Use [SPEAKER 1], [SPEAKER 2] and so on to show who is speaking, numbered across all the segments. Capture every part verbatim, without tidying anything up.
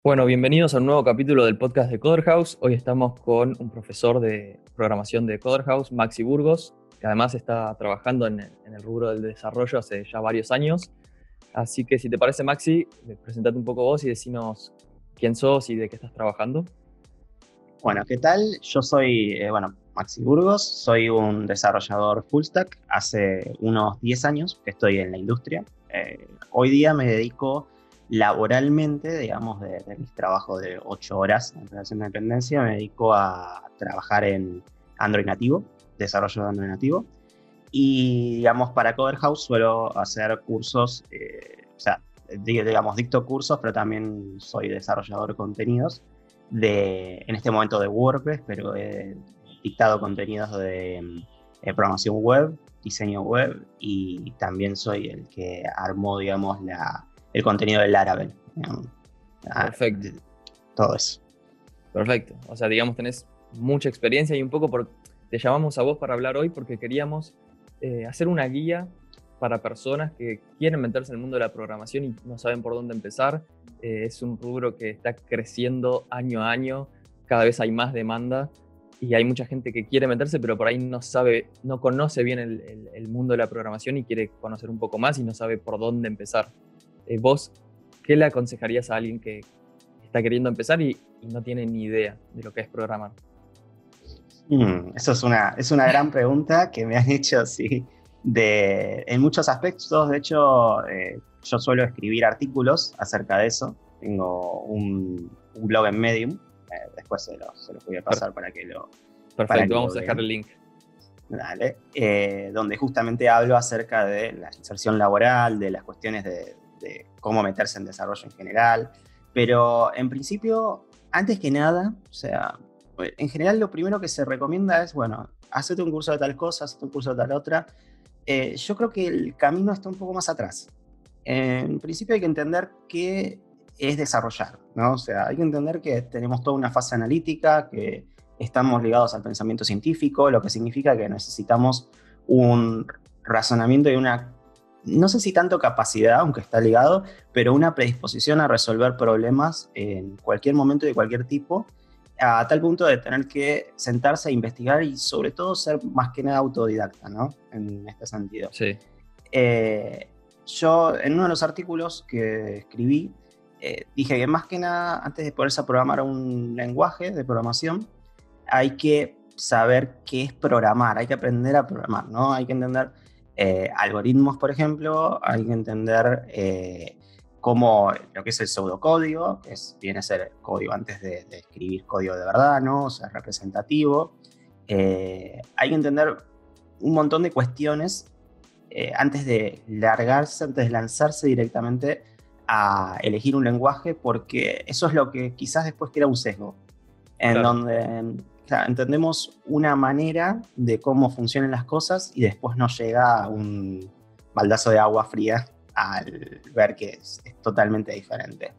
[SPEAKER 1] Bueno, bienvenidos a un nuevo capítulo del podcast de Coder House. Hoy estamos con un profesor de programación de Coder House, Maxi Burgos, que además está trabajando en el, en el rubro del desarrollo hace ya varios años. Así que si te parece, Maxi, presentate un poco vos y decinos quién sos y de qué estás trabajando.
[SPEAKER 2] Bueno, ¿qué tal? Yo soy, eh, bueno, Maxi Burgos, soy un desarrollador full stack. Hace unos diez años que estoy en la industria. Eh, hoy día me dedico laboralmente, digamos, de, de mis trabajos de ocho horas en relación de dependencia, me dedico a trabajar en Android nativo, desarrollo de Android nativo. Y, digamos, para Coder House suelo hacer cursos, eh, o sea, digamos, dicto cursos, pero también soy desarrollador de contenidos de, en este momento de WordPress, pero he dictado contenidos de, de programación web, diseño web, y también soy el que armó, digamos, la, el contenido del Laravel. Digamos,
[SPEAKER 1] Perfecto.
[SPEAKER 2] todo eso.
[SPEAKER 1] Perfecto. O sea, digamos, tenés mucha experiencia y un poco por... Te llamamos a vos para hablar hoy porque queríamos eh, hacer una guía para personas que quieren meterse en el mundo de la programación y no saben por dónde empezar. Eh, es un rubro que está creciendo año a año, cada vez hay más demanda y hay mucha gente que quiere meterse, pero por ahí no sabe, no conoce bien el, el, el mundo de la programación y quiere conocer un poco más y no sabe por dónde empezar. Eh, ¿Vos qué le aconsejarías a alguien que está queriendo empezar y, y no tiene ni idea de lo que es programar?
[SPEAKER 2] Mm, eso es una, es una gran pregunta que me han hecho, sí, de, en muchos aspectos. De hecho, eh, yo suelo escribir artículos acerca de eso. Tengo un, un blog en Medium, eh, después se los se lo voy a pasar para que lo,
[SPEAKER 1] Perfecto,
[SPEAKER 2] para que
[SPEAKER 1] vamos
[SPEAKER 2] lo
[SPEAKER 1] a dejar
[SPEAKER 2] vean.
[SPEAKER 1] el link.
[SPEAKER 2] Dale. Eh, donde justamente hablo acerca de la inserción laboral, de las cuestiones de, de cómo meterse en desarrollo en general. Pero en principio, antes que nada, o sea, en general lo primero que se recomienda es, bueno, hacete un curso de tal cosa, hacete un curso de tal otra. Eh, yo creo que el camino está un poco más atrás. En principio hay que entender qué es desarrollar, ¿no? O sea, hay que entender que tenemos toda una fase analítica, que estamos ligados al pensamiento científico, lo que significa que necesitamos un razonamiento y una, no sé si tanto capacidad, aunque está ligado, pero una predisposición a resolver problemas en cualquier momento y de cualquier tipo, a tal punto de tener que sentarse a investigar y sobre todo ser más que nada autodidacta, ¿no? En este sentido.
[SPEAKER 1] Sí.
[SPEAKER 2] Eh, yo en uno de los artículos que escribí eh, dije que más que nada, antes de poderse programar un lenguaje de programación, hay que saber qué es programar, hay que aprender a programar, ¿no? Hay que entender eh, algoritmos, por ejemplo, hay que entender eh, cómo lo que es el pseudocódigo, que es, viene a ser código antes de, de escribir código de verdad, ¿no? O sea, representativo. Eh, hay que entender un montón de cuestiones eh, antes de largarse, antes de lanzarse directamente a elegir un lenguaje, porque eso es lo que quizás después crea un sesgo, en
[SPEAKER 1] Claro.
[SPEAKER 2] donde claro, entendemos una manera de cómo funcionan las cosas y después nos llega un baldazo de agua fría al ver que es, es totalmente diferente.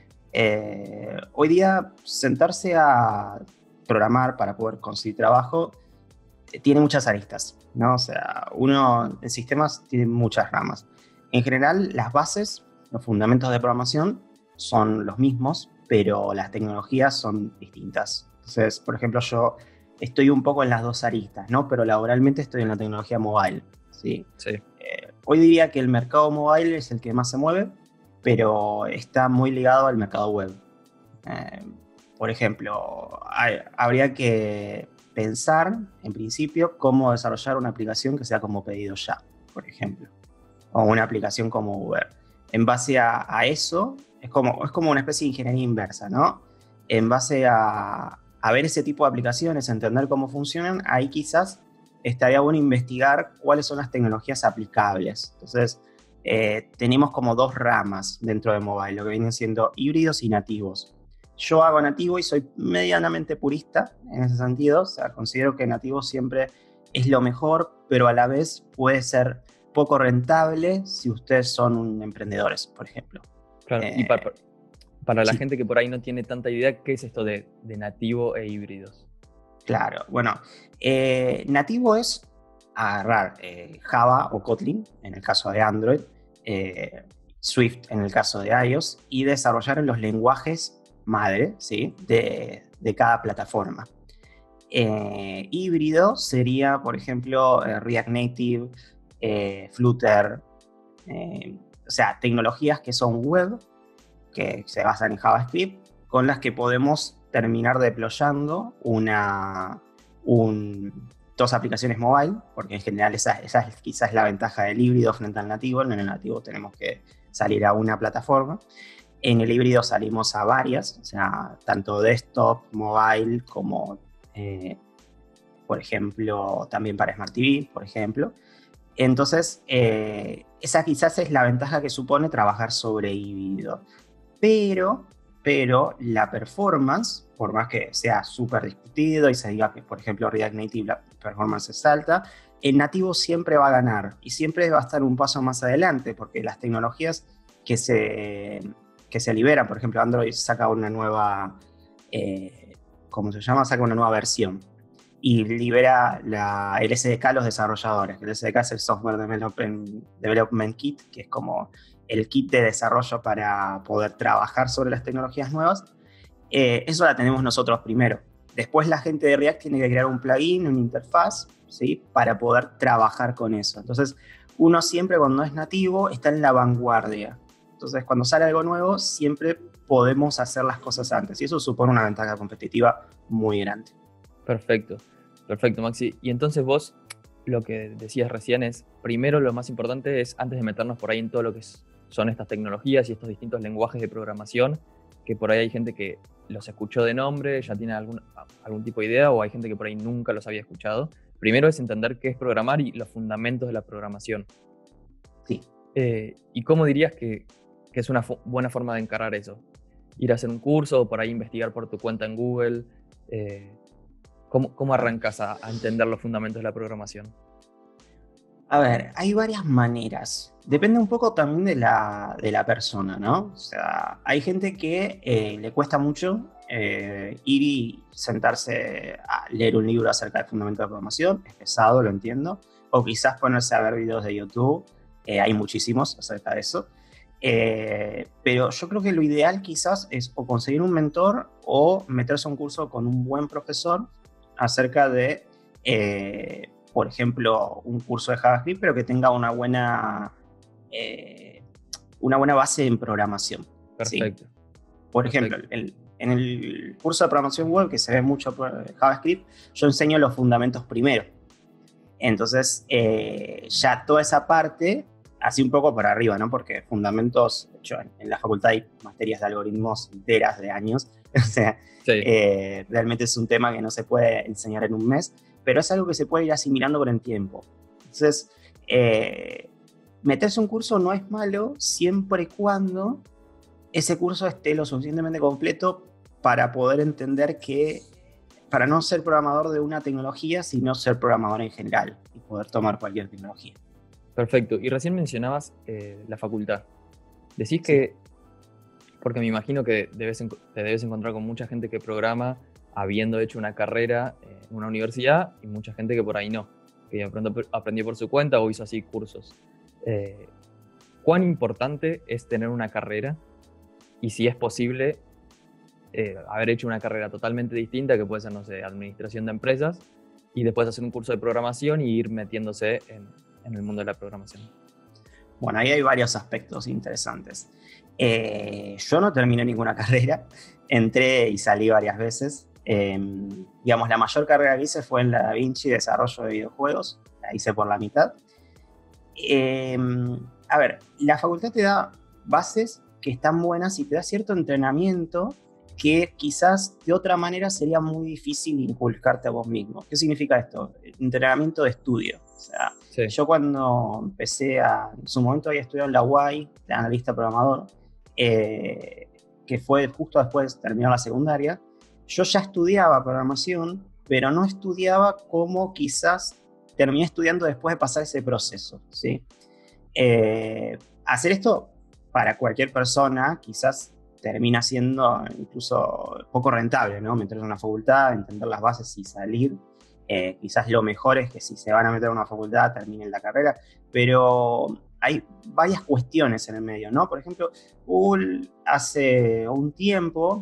[SPEAKER 2] Eh, hoy día, sentarse a programar para poder conseguir trabajo eh, tiene muchas aristas, ¿no? O sea, uno en sistemas tiene muchas ramas. En general, las bases, los fundamentos de programación son los mismos, pero las tecnologías son distintas. Entonces, por ejemplo, yo estoy un poco en las dos aristas, ¿no? Pero laboralmente estoy en la tecnología mobile, ¿sí?
[SPEAKER 1] Sí.
[SPEAKER 2] Eh, hoy diría que el mercado mobile es el que más se mueve, pero está muy ligado al mercado web. Eh, por ejemplo, hay, habría que pensar, en principio, cómo desarrollar una aplicación que sea como pedido ya, por ejemplo, o una aplicación como Uber. En base a, a eso, es como, es como una especie de ingeniería inversa, ¿no? En base a, a ver ese tipo de aplicaciones, entender cómo funcionan, ahí quizás estaría bueno investigar cuáles son las tecnologías aplicables. Entonces, eh, tenemos como dos ramas dentro de mobile, lo que vienen siendo híbridos y nativos. Yo hago nativo y soy medianamente purista en ese sentido, o sea, considero que nativo siempre es lo mejor, pero a la vez puede ser poco rentable si ustedes son emprendedores, por ejemplo.
[SPEAKER 1] Claro. Y
[SPEAKER 2] Eh,
[SPEAKER 1] para, para la
[SPEAKER 2] sí,
[SPEAKER 1] gente que por ahí no tiene tanta idea, ¿qué es esto de, de nativo e híbridos?
[SPEAKER 2] claro. Bueno, eh, nativo es agarrar eh, Java o Kotlin, en el caso de Android, eh, Swift en el caso de iOS, y desarrollar en los lenguajes madre, ¿sí? de, de cada plataforma. Eh, híbrido sería, por ejemplo, eh, React Native, eh, Flutter, eh, o sea, tecnologías que son web, que se basan en JavaScript, con las que podemos terminar deployando una, un, dos aplicaciones mobile, porque en general esa, esa es quizás la ventaja del híbrido frente al nativo. En el nativo tenemos que salir a una plataforma. En el híbrido salimos a varias, o sea, tanto desktop, mobile, como, eh, por ejemplo, también para Smart T V, por ejemplo. Entonces, eh, esa quizás es la ventaja que supone trabajar sobre híbrido. Pero, pero la performance, por más que sea súper discutido y se diga que, por ejemplo, React Native la performance es alta, el nativo siempre va a ganar y siempre va a estar un paso más adelante, porque las tecnologías que se, que se liberan, por ejemplo, Android saca una nueva, eh, ¿cómo se llama? Saca una nueva versión y libera la, el S D K a los desarrolladores. El S D K es el Software Development, Development Kit, que es como el kit de desarrollo para poder trabajar sobre las tecnologías nuevas. Eh, eso la tenemos nosotros primero. Después la gente de React tiene que crear un plugin, una interfaz, ¿sí? Para poder trabajar con eso. Entonces, uno siempre cuando es nativo está en la vanguardia. Entonces, cuando sale algo nuevo, siempre podemos hacer las cosas antes. Y eso supone una ventaja competitiva muy grande.
[SPEAKER 1] Perfecto, perfecto, Maxi. Y entonces vos, lo que decías recién es, primero lo más importante es, antes de meternos por ahí en todo lo que es, son estas tecnologías y estos distintos lenguajes de programación, que por ahí hay gente que los escuchó de nombre, ya tiene algún, algún tipo de idea, o hay gente que por ahí nunca los había escuchado. Primero es entender qué es programar y los fundamentos de la programación.
[SPEAKER 2] Sí.
[SPEAKER 1] Eh, ¿Y cómo dirías que, que es una fo- buena forma de encarar eso? Ir a hacer un curso o por ahí investigar por tu cuenta en Google. Eh, ¿cómo, ¿Cómo arrancas a, a entender los fundamentos de la programación?
[SPEAKER 2] A ver, hay varias maneras. Depende un poco también de la, de la persona, ¿no? O sea, hay gente que eh, le cuesta mucho eh, ir y sentarse a leer un libro acerca del fundamento de la programación. Es pesado, lo entiendo. O quizás ponerse a ver videos de YouTube. Eh, hay muchísimos acerca de eso. Eh, pero yo creo que lo ideal quizás es o conseguir un mentor o meterse a un curso con un buen profesor acerca de... Eh, por ejemplo, un curso de JavaScript, pero que tenga una buena, eh, una buena base en programación.
[SPEAKER 1] Perfecto.
[SPEAKER 2] ¿Sí? Por
[SPEAKER 1] Perfecto.
[SPEAKER 2] ejemplo, el, en el curso de programación web, que se ve mucho por JavaScript, yo enseño los fundamentos primero. Entonces, eh, ya toda esa parte, así un poco para arriba, ¿no? Porque fundamentos, de hecho, en, en la facultad hay materias de algoritmos enteras de años. O sea,
[SPEAKER 1] Sí.
[SPEAKER 2] eh, realmente es un tema que no se puede enseñar en un mes, pero es algo que se puede ir asimilando con el tiempo. Entonces, eh, meterse un curso no es malo siempre y cuando ese curso esté lo suficientemente completo para poder entender que, para no ser programador de una tecnología, sino ser programador en general y poder tomar cualquier tecnología.
[SPEAKER 1] Perfecto. Y recién mencionabas eh, la facultad. Decís
[SPEAKER 2] Sí.
[SPEAKER 1] que, porque me imagino que debes, en- te debes encontrar con mucha gente que programa habiendo hecho una carrera en una universidad y mucha gente que por ahí no, que de pronto ap- aprendió por su cuenta o hizo así cursos. Eh, ¿Cuán importante es tener una carrera? Y si es posible, eh, haber hecho una carrera totalmente distinta, que puede ser, no sé, administración de empresas, y después hacer un curso de programación y ir metiéndose en, en el mundo de la programación.
[SPEAKER 2] Bueno, ahí hay varios aspectos interesantes. Eh, yo no terminé ninguna carrera, entré y salí varias veces. Eh, digamos, la mayor carrera que hice fue en la DaVinci, desarrollo de videojuegos, la hice por la mitad. Eh, a ver, la facultad te da bases que están buenas y te da cierto entrenamiento que quizás de otra manera sería muy difícil inculcarte a vos mismo. ¿Qué significa esto? Entrenamiento de estudio. O sea,
[SPEAKER 1] Sí.
[SPEAKER 2] yo cuando empecé a, en su momento había estudiado en la U A I, de analista programador, eh, que fue justo después de terminar la secundaria. Yo ya estudiaba programación, pero no estudiaba como quizás terminé estudiando después de pasar ese proceso, ¿sí? Eh, hacer esto para cualquier persona quizás termina siendo incluso poco rentable, ¿no? Meterse en una facultad, entender las bases y salir. Eh, quizás lo mejor es que si se van a meter a una facultad terminen la carrera, pero hay varias cuestiones en el medio, ¿no? Por ejemplo, Google hace un tiempo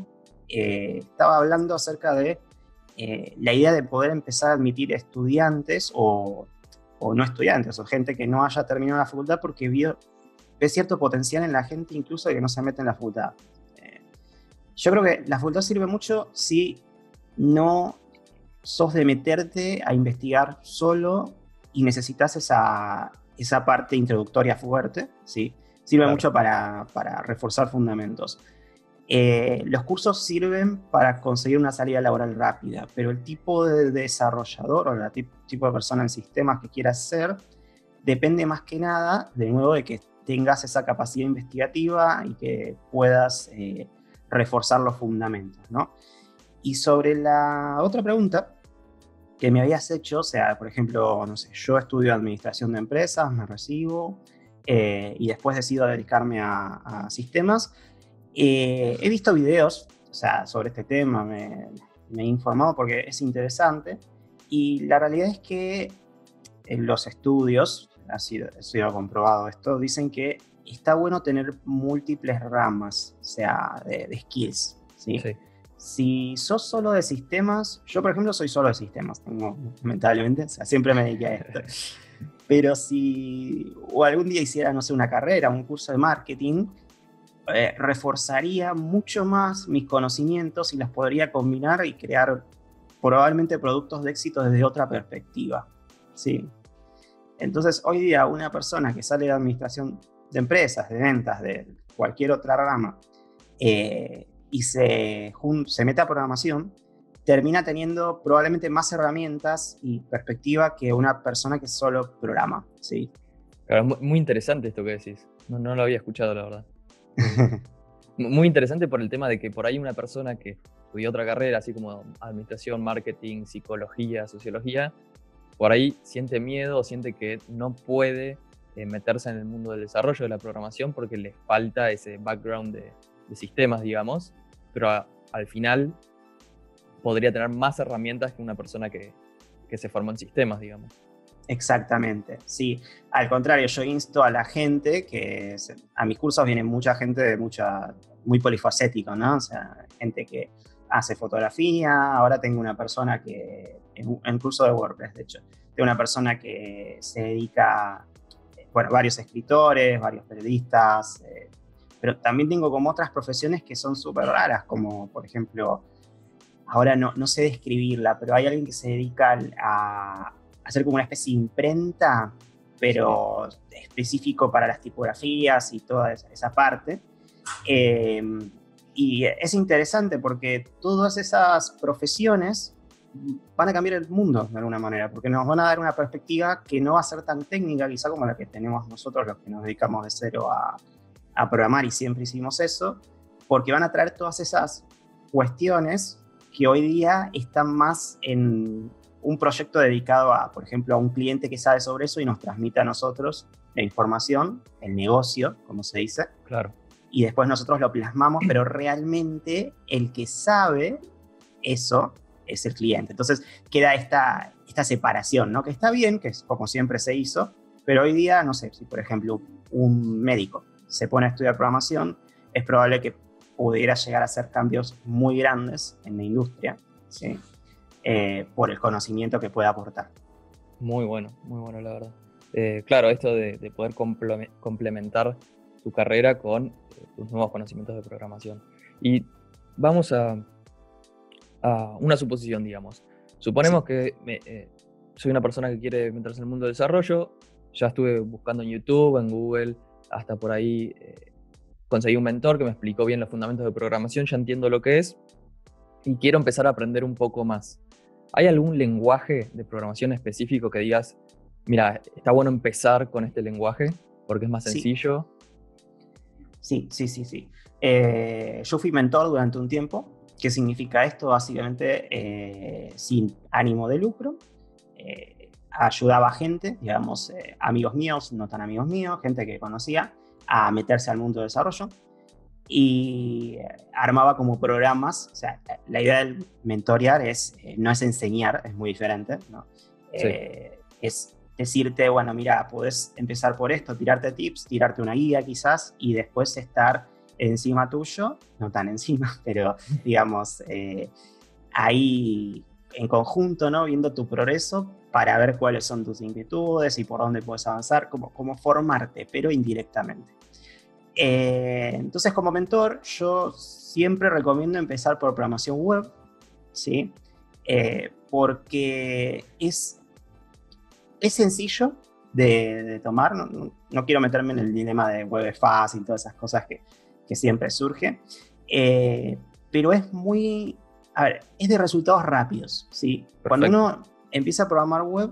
[SPEAKER 2] eh, estaba hablando acerca de eh, la idea de poder empezar a admitir estudiantes o, o no estudiantes, o gente que no haya terminado la facultad porque vio, ve cierto potencial en la gente incluso de que no se mete en la facultad. Eh, yo creo que la facultad sirve mucho si no sos de meterte a investigar solo y necesitas esa, esa parte introductoria fuerte, ¿sí? Sirve
[SPEAKER 1] Claro.
[SPEAKER 2] mucho para, para reforzar fundamentos. Eh, los cursos sirven para conseguir una salida laboral rápida, pero el tipo de desarrollador o el tipo de persona en sistemas que quieras ser depende más que nada, de nuevo, de que tengas esa capacidad investigativa y que puedas eh, reforzar los fundamentos, ¿no? Y sobre la otra pregunta que me habías hecho, o sea, por ejemplo, no sé, yo estudio administración de empresas, me recibo eh, y después decido dedicarme a, a sistemas. Eh, he visto videos, o sea, sobre este tema, me, me he informado porque es interesante y la realidad es que en los estudios, ha sido, ha sido comprobado esto, dicen que está bueno tener múltiples ramas, o sea, de, de skills, ¿sí?
[SPEAKER 1] Sí.
[SPEAKER 2] Si sos solo de sistemas, yo por ejemplo soy solo de sistemas, tengo, lamentablemente, o sea, siempre me dediqué a esto. Pero si o algún día hiciera, no sé, una carrera, un curso de marketing, eh, reforzaría mucho más mis conocimientos y las podría combinar y crear probablemente productos de éxito desde otra perspectiva, ¿sí? Entonces, hoy día una persona que sale de administración de empresas, de ventas, de cualquier otra rama, eh, y se, se mete a programación, termina teniendo probablemente más herramientas y perspectiva que una persona que solo programa, ¿sí?
[SPEAKER 1] Claro, muy, muy interesante esto que decís. No, no lo había escuchado, la verdad. Eh, muy interesante por el tema de que por ahí una persona que estudió otra carrera, así como administración, marketing, psicología, sociología, por ahí siente miedo o siente que no puede eh, meterse en el mundo del desarrollo de la programación porque le falta ese background de, de sistemas, digamos, pero a, al final podría tener más herramientas que una persona que, que se formó en sistemas, digamos.
[SPEAKER 2] Exactamente, sí. Al contrario, yo insto a la gente que se, a mis cursos viene mucha gente de mucha, muy polifacético, ¿no? O sea, gente que hace fotografía. Ahora tengo una persona que, en, en curso de WordPress, de hecho, tengo una persona que se dedica, bueno, varios escritores, varios periodistas, eh, pero también tengo como otras profesiones que son súper raras, como por ejemplo, ahora no, no sé describirla, pero hay alguien que se dedica a hacer como una especie de imprenta, pero específico para las tipografías y toda esa, esa parte. Eh, y es interesante porque todas esas profesiones van a cambiar el mundo de alguna manera, porque nos van a dar una perspectiva que no va a ser tan técnica quizá como la que tenemos nosotros, los que nos dedicamos de cero a, a programar y siempre hicimos eso, porque van a traer todas esas cuestiones que hoy día están más en un proyecto dedicado a, por ejemplo, a un cliente que sabe sobre eso y nos transmite a nosotros la información, el negocio, como se dice.
[SPEAKER 1] Claro.
[SPEAKER 2] Y después nosotros lo plasmamos, pero realmente el que sabe eso es el cliente. Entonces queda esta, esta separación, ¿no? Que está bien, que es como siempre se hizo, pero hoy día, no sé, si por ejemplo un médico se pone a estudiar programación, es probable que pudiera llegar a hacer cambios muy grandes en la industria, ¿sí? Eh, por el conocimiento que puede aportar.
[SPEAKER 1] Muy bueno, muy bueno, la verdad. Eh, claro, esto de, de poder comple- complementar tu carrera con eh, tus nuevos conocimientos de programación. Y vamos a, a una suposición, digamos. Suponemos sí. que me, eh, soy una persona que quiere meterse en el mundo del desarrollo, ya estuve buscando en YouTube, en Google, hasta por ahí eh, conseguí un mentor que me explicó bien los fundamentos de programación, ya entiendo lo que es, y quiero empezar a aprender un poco más. ¿Hay algún lenguaje de programación específico que digas, mira, está bueno empezar con este lenguaje porque es más sencillo?
[SPEAKER 2] Sí, sí, sí, sí. Eh, yo fui mentor durante un tiempo. ¿Qué significa esto? Básicamente, eh, sin ánimo de lucro, eh, ayudaba a gente, digamos, eh, amigos míos, no tan amigos míos, gente que conocía, a meterse al mundo del desarrollo. Y armaba como programas, o sea, la idea del mentorear es, eh, no es enseñar, es muy diferente, ¿no? Sí. Eh, es decirte, bueno, mira, podés empezar por esto, tirarte tips, tirarte una guía quizás, y después estar encima tuyo, no tan encima, pero digamos, eh, ahí en conjunto, ¿no? Viendo tu progreso para ver cuáles son tus inquietudes y por dónde puedes avanzar, como, como formarte, pero indirectamente. Eh, entonces, como mentor, yo siempre recomiendo empezar por programación web, ¿sí? Eh, porque es, es sencillo de, de tomar. No, no, no quiero meterme en el dilema de web es fácil y todas esas cosas que, que siempre surgen, eh, pero es muy... A ver, es de resultados rápidos, ¿sí?
[SPEAKER 1] Perfecto.
[SPEAKER 2] Cuando uno empieza a programar web,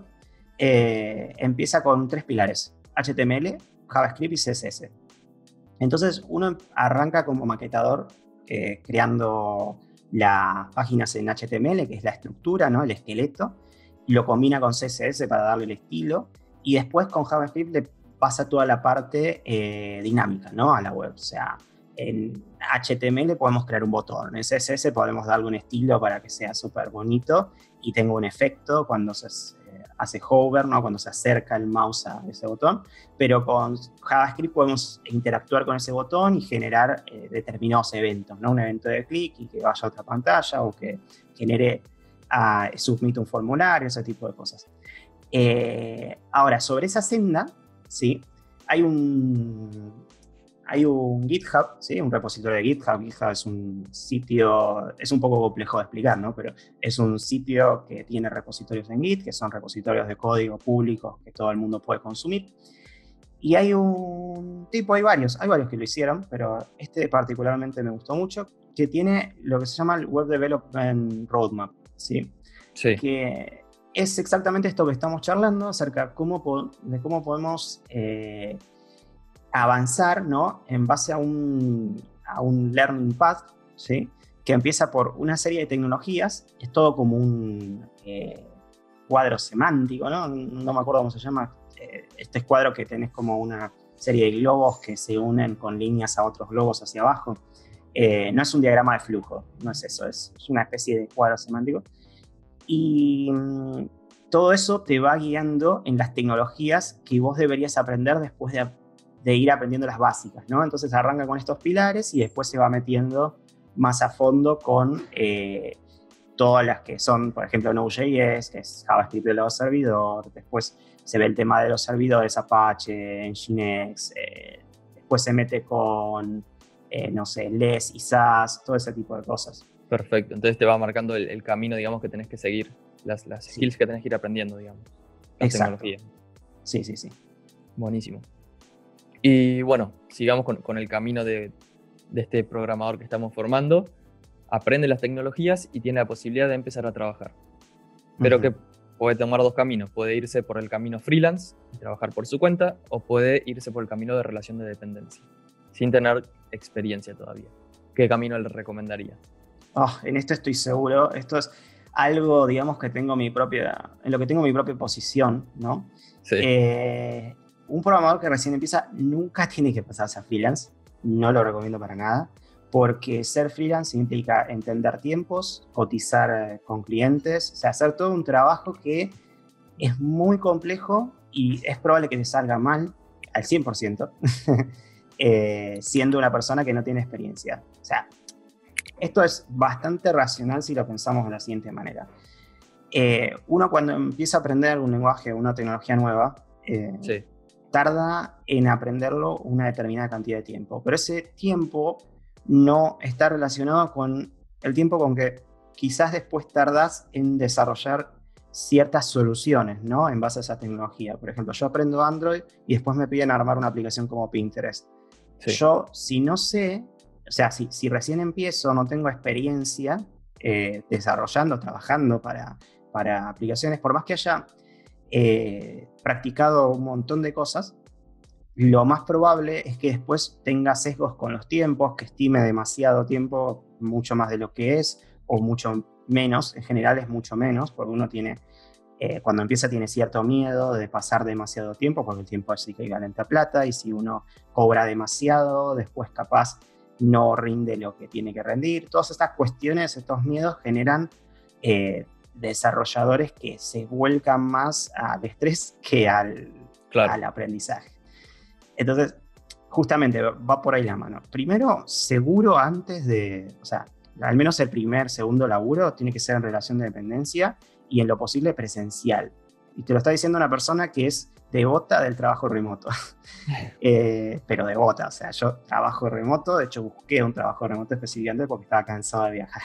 [SPEAKER 2] eh, empieza con tres pilares: H T M L, JavaScript y C S S. Entonces uno arranca como maquetador, eh, creando las páginas en H T M L, que es la estructura, ¿no? El esqueleto, y lo combina con C S S para darle el estilo, y después con JavaScript le pasa toda la parte eh, dinámica, ¿no? A la web. O sea, en H T M L podemos crear un botón, en C S S podemos darle un estilo para que sea súper bonito y tenga un efecto cuando se eh, hace hover, ¿no? Cuando se acerca el mouse a ese botón, pero con JavaScript podemos interactuar con ese botón y generar eh, determinados eventos, ¿no? Un evento de clic y que vaya a otra pantalla, o que genere, uh, submite un formulario, ese tipo de cosas. Eh, ahora, sobre esa senda, ¿sí? Hay un... Hay un GitHub, ¿sí? Un repositorio de GitHub. GitHub es un sitio, es un poco complejo de explicar, ¿no? Pero es un sitio que tiene repositorios en Git, que son repositorios de código públicos que todo el mundo puede consumir. Y hay un tipo, hay varios, hay varios que lo hicieron, pero este particularmente me gustó mucho, que tiene lo que se llama el Web Development Roadmap, ¿sí?
[SPEAKER 1] Sí.
[SPEAKER 2] Que es exactamente esto que estamos charlando, acerca de cómo, de cómo podemos... Eh, avanzar, ¿no? En base a un, a un learning path, ¿sí? Que empieza por una serie de tecnologías. Es todo como un eh, cuadro semántico, ¿no? No me acuerdo cómo se llama. Eh, este cuadro que tenés como una serie de globos que se unen con líneas a otros globos hacia abajo. Eh, no es un diagrama de flujo, no es eso, es, es una especie de cuadro semántico. Y mmm, todo eso te va guiando en las tecnologías que vos deberías aprender después de de ir aprendiendo las básicas, ¿no? Entonces arranca con estos pilares y después se va metiendo más a fondo con eh, todas las que son, por ejemplo, Node.js, que es JavaScript de los servidores. Después se ve el tema de los servidores, Apache, Nginx. Eh, después se mete con, eh, no sé, Less y SaaS, todo ese tipo de cosas.
[SPEAKER 1] Perfecto. Entonces te va marcando el, el camino, digamos, que tenés que seguir, las, las skills sí. que tenés que ir aprendiendo, digamos. La
[SPEAKER 2] Exacto.
[SPEAKER 1] tecnología.
[SPEAKER 2] Sí, sí, sí.
[SPEAKER 1] Buenísimo. Y bueno, sigamos con, con el camino de, de este programador que estamos formando. Aprende las tecnologías y tiene la posibilidad de empezar a trabajar. Pero uh-huh. que puede tomar dos caminos. Puede irse por el camino freelance y trabajar por su cuenta, o puede irse por el camino de relación de dependencia, sin tener experiencia todavía. ¿Qué camino le recomendaría?
[SPEAKER 2] Oh, en esto estoy seguro. Esto es algo, digamos, que tengo mi propia, en lo que tengo mi propia posición, ¿no?
[SPEAKER 1] Sí.
[SPEAKER 2] Eh, Un programador que recién empieza nunca tiene que pasarse a freelance, no lo recomiendo para nada, porque ser freelance implica entender tiempos, cotizar con clientes, o sea, hacer todo un trabajo que es muy complejo y es probable que te salga mal al cien por ciento, eh, siendo una persona que no tiene experiencia. O sea, esto es bastante racional si lo pensamos de la siguiente manera. Eh, uno cuando empieza a aprender un lenguaje, una tecnología nueva, eh, sí. tarda en aprenderlo una determinada cantidad de tiempo, pero ese tiempo no está relacionado con el tiempo con que quizás después tardas en desarrollar ciertas soluciones, ¿no? En base a esa tecnología. Por ejemplo, yo aprendo Android y después me piden armar una aplicación como Pinterest. Sí. Yo, si no sé, o sea, si, si recién empiezo, no tengo experiencia eh, desarrollando, trabajando para, para aplicaciones, por más que haya Eh, practicado un montón de cosas, lo más probable es que después tenga sesgos con los tiempos, que estime demasiado tiempo, mucho más de lo que es, o mucho menos. En general es mucho menos, porque uno tiene, eh, cuando empieza tiene cierto miedo de pasar demasiado tiempo, porque el tiempo es equivalente a plata, y si uno cobra demasiado, después capaz no rinde lo que tiene que rendir. Todas estas cuestiones, estos miedos generan eh, desarrolladores que se vuelcan más al estrés que al, claro. al aprendizaje. Entonces, justamente va por ahí la mano. Primero, seguro antes de, o sea, al menos el primer, segundo laburo tiene que ser en relación de dependencia y en lo posible presencial. Y te lo está diciendo una persona que es devota del trabajo remoto. eh, pero devota, o sea, yo trabajo remoto, de hecho busqué un trabajo remoto específicamente porque estaba cansado de viajar.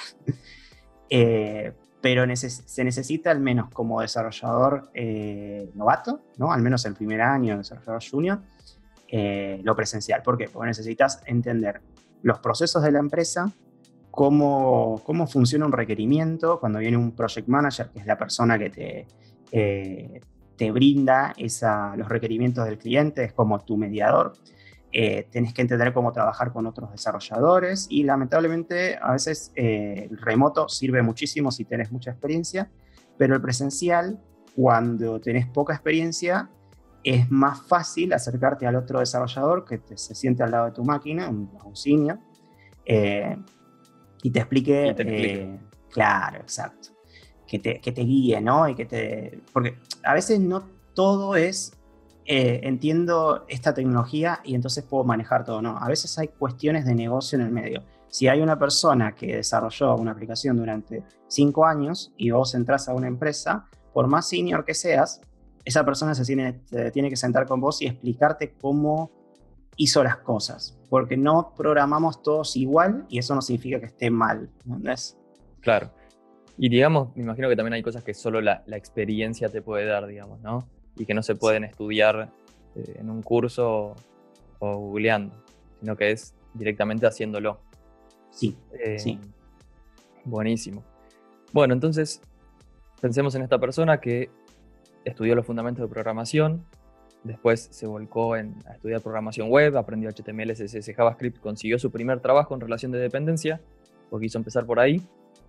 [SPEAKER 2] eh, pero neces- se necesita al menos como desarrollador eh, novato, ¿no? Al menos el primer año, desarrollador junior, eh, lo presencial. ¿Por qué? Porque necesitas entender los procesos de la empresa, cómo, cómo funciona un requerimiento, cuando viene un project manager, que es la persona que te, eh, te brinda esa, los requerimientos del cliente, es como tu mediador. Eh, tenés que entender cómo trabajar con otros desarrolladores y lamentablemente a veces eh, el remoto sirve muchísimo si tenés mucha experiencia, pero el presencial, cuando tenés poca experiencia, es más fácil acercarte al otro desarrollador que te, se siente al lado de tu máquina, un, un senior, eh, y te explique,
[SPEAKER 1] Y te explique.
[SPEAKER 2] eh, claro, exacto, que te, que te guíe, ¿no? Y que te, porque a veces no todo es, eh, entiendo esta tecnología y entonces puedo manejar todo, no. A veces hay cuestiones de negocio en el medio. Si hay una persona que desarrolló una aplicación durante cinco años y vos entras a una empresa, por más senior que seas, esa persona se tiene, se tiene que sentar con vos y explicarte cómo hizo las cosas, porque no programamos todos igual y eso no significa que esté mal, ¿entendés?
[SPEAKER 1] Claro. Y digamos, me imagino que también hay cosas que solo la, la experiencia te puede dar, digamos, ¿no? Y que no se pueden estudiar eh, en un curso o googleando, sino que es directamente haciéndolo.
[SPEAKER 2] Sí,
[SPEAKER 1] Eh,
[SPEAKER 2] sí.
[SPEAKER 1] Buenísimo. Bueno, entonces pensemos en esta persona que estudió los fundamentos de programación, después se volcó en, a estudiar programación web, aprendió H T M L, C S S, JavaScript, consiguió su primer trabajo en relación de dependencia, porque quiso empezar por ahí.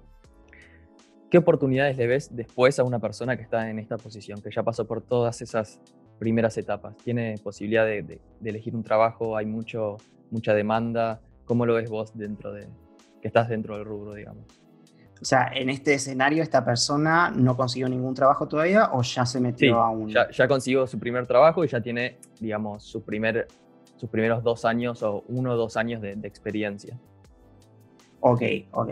[SPEAKER 1] ¿Qué oportunidades le ves después a una persona que está en esta posición, que ya pasó por todas esas primeras etapas? ¿Tiene posibilidad de, de, de elegir un trabajo? ¿Hay mucho, mucha demanda? ¿Cómo lo ves vos dentro de, que estás dentro del rubro, digamos?
[SPEAKER 2] O sea, en este escenario, ¿esta persona no consiguió ningún trabajo todavía o ya se metió
[SPEAKER 1] Sí,
[SPEAKER 2] a un...?
[SPEAKER 1] ya, ya consiguió su primer trabajo y ya tiene, digamos, su primer, sus primeros dos años o uno o dos años de, de experiencia.
[SPEAKER 2] Ok, ok.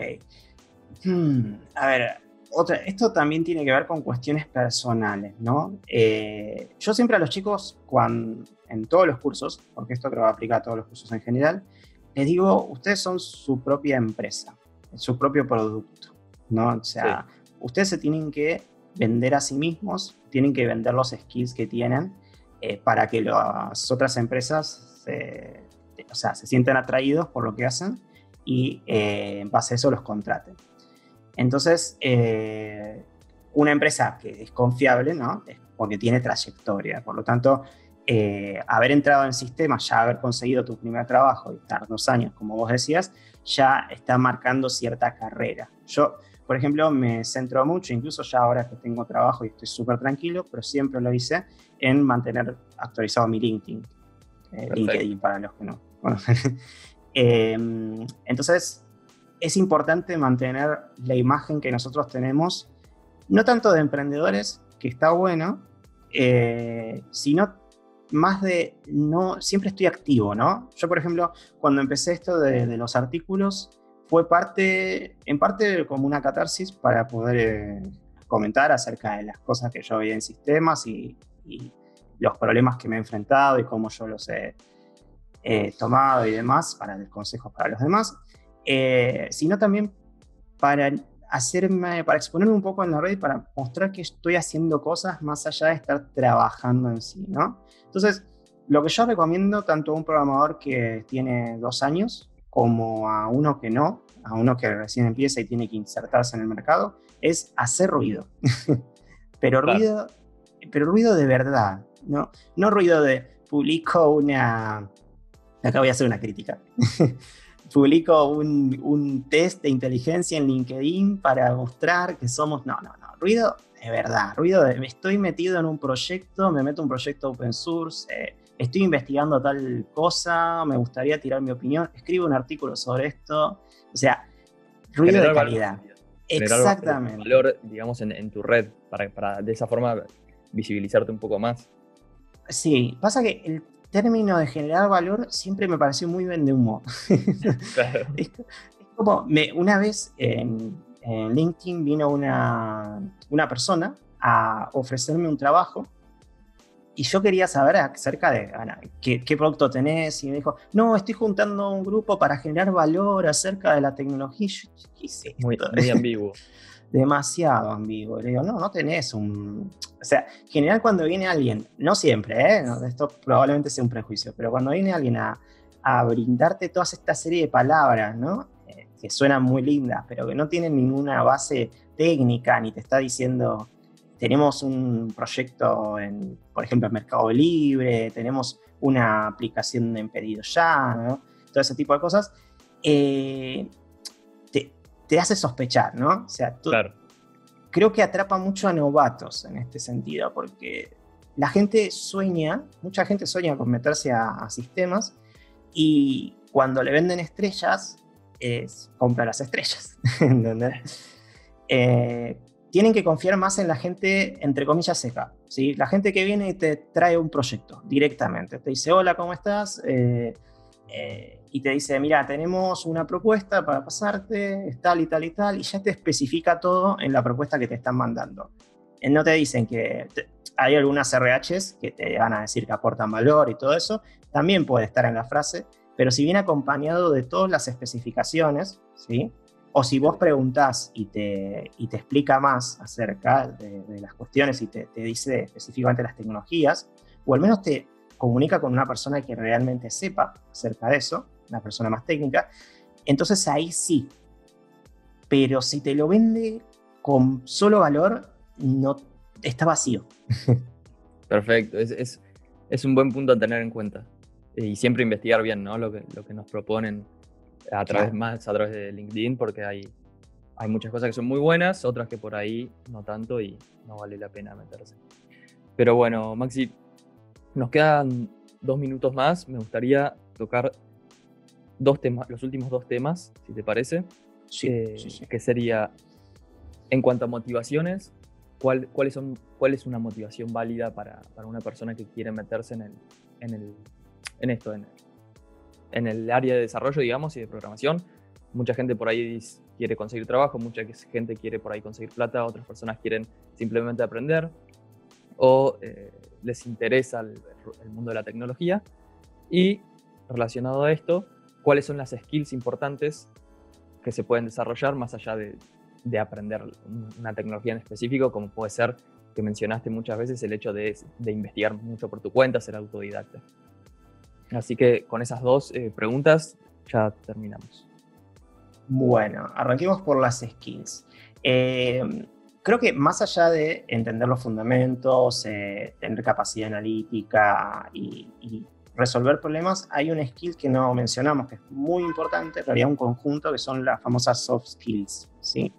[SPEAKER 2] Hmm, a ver, otra, esto también tiene que ver con cuestiones personales, ¿no? Eh, yo siempre a los chicos, cuando, en todos los cursos, porque esto creo que aplica a todos los cursos en general, les digo, ustedes son su propia empresa, su propio producto, ¿no? O sea, sí. Ustedes se tienen que vender a sí mismos, tienen que vender los skills que tienen eh, para que las otras empresas se, o sea, se sientan atraídos por lo que hacen y eh, en base a eso los contraten. Entonces, eh, una empresa que es confiable, ¿no? Es porque tiene trayectoria. Por lo tanto, eh, haber entrado en el sistema, ya haber conseguido tu primer trabajo y estar dos años, como vos decías, ya está marcando cierta carrera. Yo, por ejemplo, me centro mucho, incluso ya ahora que tengo trabajo y estoy súper tranquilo, pero siempre lo hice en mantener actualizado mi LinkedIn. Eh, LinkedIn, para los que no conocen. eh, entonces, es importante mantener la imagen que nosotros tenemos, no tanto de emprendedores, que está bueno, eh, sino más de, no, siempre estoy activo, ¿no? Yo, por ejemplo, cuando empecé esto de, de los artículos, fue parte, en parte como una catarsis para poder eh, comentar acerca de las cosas que yo veía en sistemas y, y los problemas que me he enfrentado y cómo yo los he eh, tomado y demás, para dar consejos para los demás. Eh, sino también para hacerme, para exponerme un poco en la red y para mostrar que estoy haciendo cosas más allá de estar trabajando en sí, ¿no? Entonces, lo que yo recomiendo tanto a un programador que tiene dos años como a uno que no, a uno que recién empieza y tiene que insertarse en el mercado, es hacer ruido. pero
[SPEAKER 1] Claro.
[SPEAKER 2] ruido, pero ruido de verdad, ¿no? No ruido de publico una... Acá voy a hacer una crítica. Publico un, un test de inteligencia en LinkedIn para mostrar que somos... No, no, no. Ruido de verdad. Ruido de... Estoy metido en un proyecto, me meto en un proyecto open source, eh, estoy investigando tal cosa, me gustaría tirar mi opinión, escribo un artículo sobre esto. O sea, ruido
[SPEAKER 1] Generar
[SPEAKER 2] de calidad.
[SPEAKER 1] Valor,
[SPEAKER 2] Exactamente.
[SPEAKER 1] Generar valor, digamos, en, en tu red, para, para de esa forma visibilizarte un poco más.
[SPEAKER 2] Sí, pasa que el, término de generar valor siempre me pareció muy vende humo.
[SPEAKER 1] Claro.
[SPEAKER 2] es, es como, me, una vez en, en LinkedIn vino una, una persona a ofrecerme un trabajo y yo quería saber acerca de Ana, ¿qué, qué producto tenés, y me dijo, no, estoy juntando un grupo para generar valor acerca de la tecnología. Y yo, ¿qué es esto?
[SPEAKER 1] Muy, muy ambiguo.
[SPEAKER 2] Demasiado ambiguo. Le digo, no, no tenés un... O sea, en general cuando viene alguien, no siempre, ¿eh? No, esto probablemente sea un prejuicio, pero cuando viene alguien a, a brindarte toda esta serie de palabras, ¿no? Eh, que suenan muy lindas, pero que no tienen ninguna base técnica, ni te está diciendo, tenemos un proyecto, en, por ejemplo, en Mercado Libre, tenemos una aplicación en pedido ya, ¿no? Todo ese tipo de cosas. Eh, te, te hace sospechar, ¿no? O sea, tú,
[SPEAKER 1] Claro.
[SPEAKER 2] creo que atrapa mucho a novatos en este sentido, porque la gente sueña, mucha gente sueña con meterse a, a sistemas y cuando le venden estrellas, es compra las estrellas, ¿entendés? Eh, tienen que confiar más en la gente, entre comillas, seca, ¿sí? La gente que viene y te trae un proyecto directamente, te dice, hola, ¿cómo estás? Eh, eh, y te dice, mira, tenemos una propuesta para pasarte, es tal y tal y tal, y ya te especifica todo en la propuesta que te están mandando. Eh, no te dicen que te, hay algunas R Hs que te van a decir que aportan valor y todo eso, también puede estar en la frase, pero si viene acompañado de todas las especificaciones, ¿sí? O si vos preguntás y te, y te explica más acerca de, de las cuestiones y te, te dice específicamente las tecnologías, o al menos te comunica con una persona que realmente sepa acerca de eso, una persona más técnica, entonces ahí sí. Pero si te lo vende con solo valor, no, está vacío.
[SPEAKER 1] Perfecto, es, es, es un buen punto a tener en cuenta. Y siempre investigar bien, ¿no? Lo que, lo que nos proponen a través
[SPEAKER 2] Claro.
[SPEAKER 1] más a través de LinkedIn, porque hay, hay muchas cosas que son muy buenas, otras que por ahí no tanto y no vale la pena meterse. Pero bueno, Maxi, nos quedan dos minutos más. Me gustaría tocar dos temas, los últimos dos temas, si te parece.
[SPEAKER 2] Sí,
[SPEAKER 1] eh,
[SPEAKER 2] sí, sí.
[SPEAKER 1] Que sería, en cuanto a motivaciones, ¿cuál, cuáles son, ¿cuál es una motivación válida para, para una persona que quiere meterse en, el, en, el, en esto, en, en el área de desarrollo, digamos, y de programación? Mucha gente por ahí quiere conseguir trabajo, mucha gente quiere por ahí conseguir plata, otras personas quieren simplemente aprender o eh, les interesa el, el mundo de la tecnología. Y relacionado a esto, ¿cuáles son las skills importantes que se pueden desarrollar más allá de, de aprender una tecnología en específico, como puede ser, que mencionaste muchas veces, el hecho de, de investigar mucho por tu cuenta, ser autodidacta? Así que con esas dos eh, preguntas ya terminamos.
[SPEAKER 2] Bueno, arranquemos por las skills. Eh, creo que más allá de entender los fundamentos, eh, tener capacidad analítica y, y resolver problemas, hay una skill que no mencionamos, que es muy importante, en realidad un conjunto, que son las famosas soft skills, ¿sí?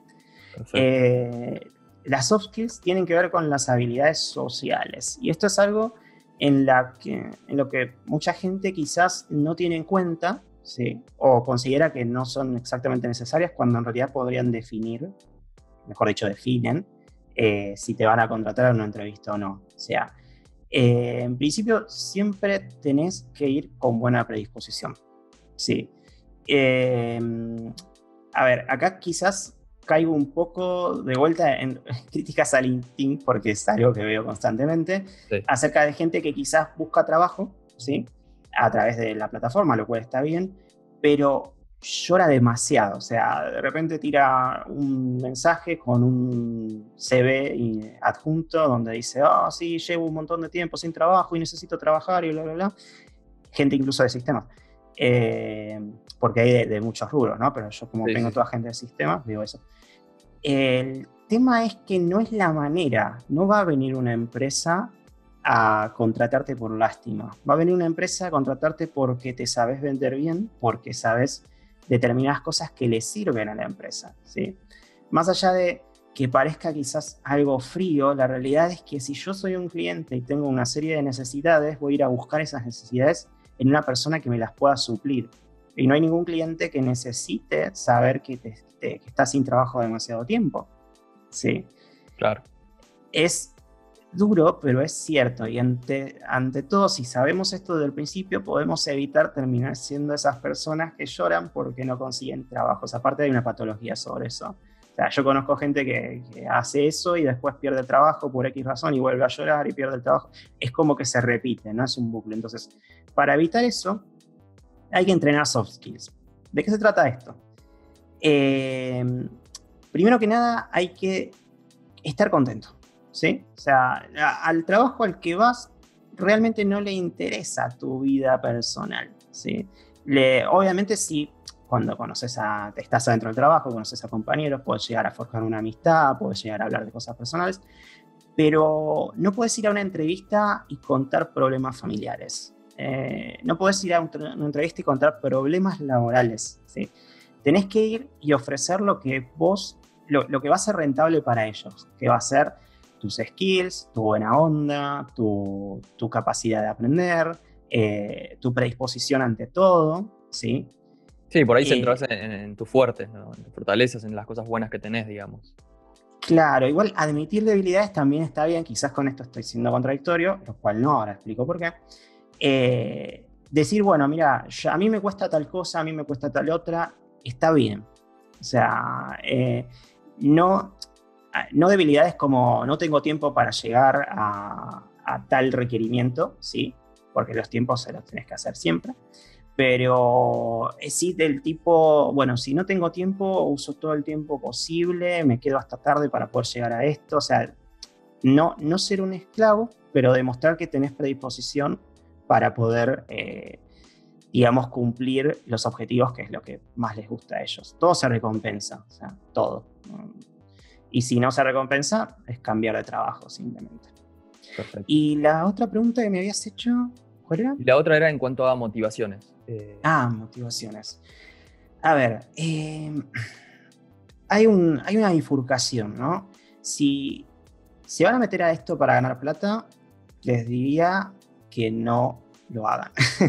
[SPEAKER 2] Eh, las soft skills tienen que ver con las habilidades sociales, y esto es algo en, la que, en lo que mucha gente quizás no tiene en cuenta, ¿sí? O considera que no son exactamente necesarias, cuando en realidad podrían definir, mejor dicho, definen, eh, si te van a contratar en una entrevista o no. O sea, eh, en principio siempre tenés que ir con buena predisposición. Sí. Eh, a ver, acá quizás caigo un poco de vuelta en críticas a LinkedIn, porque es algo que veo constantemente,
[SPEAKER 1] Sí.
[SPEAKER 2] acerca de gente que quizás busca trabajo, ¿sí? A través de la plataforma, lo cual está bien, pero llora demasiado. O sea, de repente tira un mensaje con un C V adjunto donde dice, ah, oh, sí, llevo un montón de tiempo sin trabajo y necesito trabajar y bla, bla, bla. Gente incluso de sistemas. Eh, porque hay de, de muchos rubros, ¿no? Pero yo como
[SPEAKER 1] Sí,
[SPEAKER 2] tengo
[SPEAKER 1] sí,
[SPEAKER 2] toda
[SPEAKER 1] sí.
[SPEAKER 2] gente de sistemas, digo eso. El tema es que no es la manera. No va a venir una empresa a contratarte por lástima. Va a venir una empresa a contratarte porque te sabes vender bien, porque sabes determinadas cosas que le sirven a la empresa, ¿sí? Más allá de que parezca quizás algo frío, la realidad es que si yo soy un cliente y tengo una serie de necesidades, voy a ir a buscar esas necesidades en una persona que me las pueda suplir. Y no hay ningún cliente que necesite saber que, te, te, que estás sin trabajo demasiado tiempo. Sí.
[SPEAKER 1] Claro.
[SPEAKER 2] Es duro, pero es cierto. Y ante, ante todo, si sabemos esto desde el principio, podemos evitar terminar siendo esas personas que lloran porque no consiguen trabajos. Aparte hay una patología sobre eso. O sea, yo conozco gente que, que hace eso y después pierde el trabajo por X razón y vuelve a llorar y pierde el trabajo. Es como que se repite, ¿no? Es un bucle. Entonces, para evitar eso, hay que entrenar soft skills. ¿De qué se trata esto? Eh, primero que nada, hay que estar contento, ¿sí? O sea, a, al trabajo al que vas realmente no le interesa tu vida personal, ¿sí? Le, obviamente sí, cuando conoces a, estás adentro del trabajo, conoces a compañeros, puedes llegar a forjar una amistad, puedes llegar a hablar de cosas personales, pero no puedes ir a una entrevista y contar problemas familiares. Eh, no puedes ir a una entrevista y contar problemas laborales, ¿sí? Tenés que ir y ofrecer lo que vos, lo, lo que va a ser rentable para ellos, que va a ser tus skills, tu buena onda, tu, tu capacidad de aprender, eh, tu predisposición ante todo, ¿sí?
[SPEAKER 1] Sí, por ahí
[SPEAKER 2] Eh,
[SPEAKER 1] centrarse en, en tus fuertes, ¿no? En tus fortalezas, en las cosas buenas que tenés, digamos.
[SPEAKER 2] claro, igual admitir debilidades también está bien, quizás con esto estoy siendo contradictorio, lo cual no, ahora explico por qué. Eh, decir, bueno, mira, yo, a mí me cuesta tal cosa, a mí me cuesta tal otra, está bien. O sea, eh, no, no debilidades como no tengo tiempo para llegar a, a tal requerimiento, ¿sí? Porque los tiempos se los tenés que hacer siempre. Pero sí del tipo, bueno, si no tengo tiempo, uso todo el tiempo posible, me quedo hasta tarde para poder llegar a esto. O sea, no, no ser un esclavo, pero demostrar que tenés predisposición para poder, eh, digamos, cumplir los objetivos, que es lo que más les gusta a ellos. Todo se recompensa, o sea, todo. Y si no se recompensa, es cambiar de trabajo, simplemente.
[SPEAKER 1] Perfecto.
[SPEAKER 2] Y la otra pregunta que me habías hecho, ¿cuál era?
[SPEAKER 1] Y la otra era en cuanto a motivaciones. Eh,
[SPEAKER 2] Ah, motivaciones. A ver, eh, hay, un, hay una bifurcación, ¿no? Si se van a meter a esto para ganar plata, les diría que no lo hagan.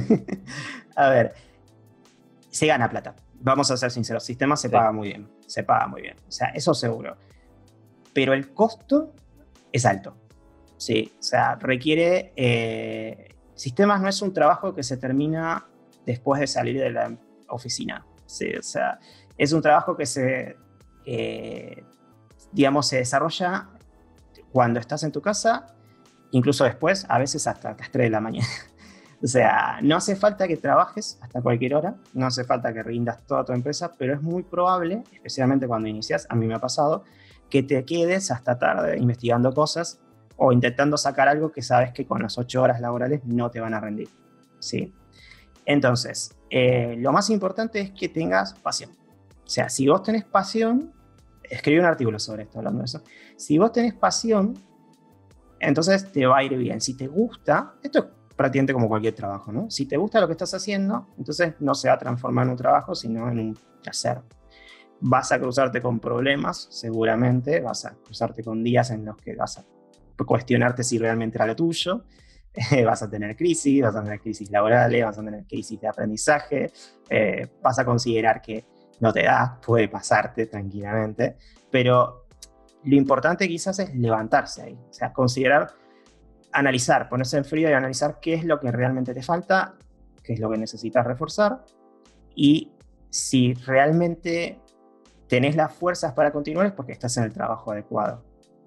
[SPEAKER 2] A ver, se gana plata. Vamos a ser sinceros, el sistema se
[SPEAKER 1] sí.
[SPEAKER 2] paga muy bien. Se paga muy bien. O sea, eso seguro. Pero el costo es alto. Sí, o sea, requiere... Eh, sistemas no es un trabajo que se termina después de salir de la oficina. Sí, o sea, es un trabajo que se, eh, digamos, se desarrolla cuando estás en tu casa, incluso después, a veces hasta las tres de la mañana. O sea, no hace falta que trabajes hasta cualquier hora, no hace falta que rindas toda tu empresa, pero es muy probable, especialmente cuando inicias, a mí me ha pasado, que te quedes hasta tarde investigando cosas o intentando sacar algo que sabes que con las ocho horas laborales no te van a rendir, ¿sí? Entonces, eh, lo más importante es que tengas pasión. O sea, si vos tenés pasión, escribí un artículo sobre esto, hablando de eso. Si vos tenés pasión, entonces te va a ir bien. Si te gusta, esto es prácticamente como cualquier trabajo, ¿no? Si te gusta lo que estás haciendo, entonces no se va a transformar en un trabajo, sino en un placer. Vas a cruzarte con problemas, seguramente, vas a cruzarte con días en los que vas a cuestionarte si realmente era lo tuyo, eh, vas a tener crisis, vas a tener crisis laborales, vas a tener crisis de aprendizaje, eh, vas a considerar que no te da, puede pasarte tranquilamente, pero lo importante quizás es levantarse ahí, o sea, considerar, analizar, ponerse en frío y analizar qué es lo que realmente te falta, qué es lo que necesitas reforzar y si realmente tenés las fuerzas para continuar es porque estás en el trabajo adecuado.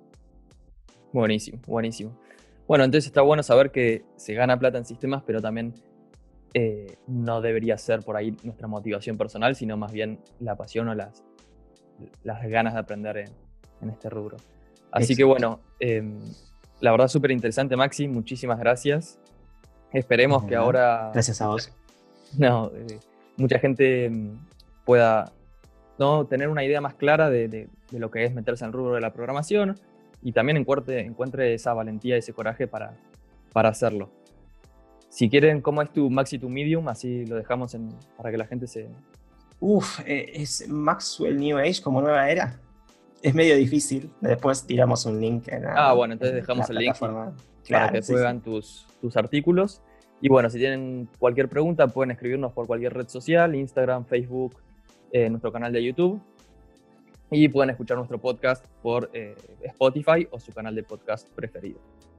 [SPEAKER 1] Buenísimo, buenísimo. Bueno, entonces está bueno saber que se gana plata en sistemas, pero también eh, no debería ser por ahí nuestra motivación personal, sino más bien la pasión o las, las ganas de aprender en, en este rubro. Así
[SPEAKER 2] Exacto.
[SPEAKER 1] que bueno, eh, la verdad súper interesante, Maxi, muchísimas gracias. Esperemos que ahora
[SPEAKER 2] Gracias a
[SPEAKER 1] mucha,
[SPEAKER 2] vos.
[SPEAKER 1] no, eh, mucha gente pueda, ¿no?, tener una idea más clara de, de, de lo que es meterse en el rubro de la programación y también encuentre, encuentre esa valentía, ese coraje para, para hacerlo. Si quieren, ¿cómo es tu Maxi, tu Medium? Así lo dejamos en, para que la gente se...
[SPEAKER 2] Uf, eh, es Maxwell New Age como nueva era. Es medio difícil. Después tiramos un link en
[SPEAKER 1] Ah,
[SPEAKER 2] la,
[SPEAKER 1] bueno, entonces
[SPEAKER 2] en
[SPEAKER 1] dejamos
[SPEAKER 2] la
[SPEAKER 1] el link y,
[SPEAKER 2] plataforma.
[SPEAKER 1] para que
[SPEAKER 2] Claro, sí,
[SPEAKER 1] después
[SPEAKER 2] sí.
[SPEAKER 1] vean tus, tus artículos. Y bueno, si tienen cualquier pregunta, pueden escribirnos por cualquier red social, Instagram, Facebook, eh, nuestro canal de YouTube. Y pueden escuchar nuestro podcast por eh, Spotify o su canal de podcast preferido.